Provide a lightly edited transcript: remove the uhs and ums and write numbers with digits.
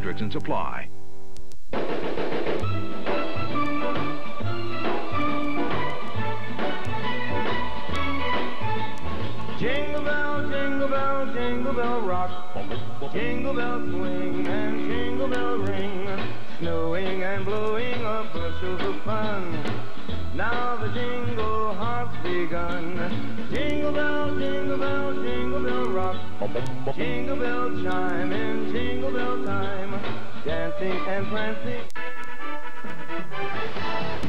Restrictions apply. Jingle bell rock, jingle bell swing, and jingle bell ring, snowing and blowing up bushels of fun. Now the jingle harp's begun. Jingle bell, jingle bell, jingle bell rock, jingle bell chime in jingle bell time, dancing and prancing.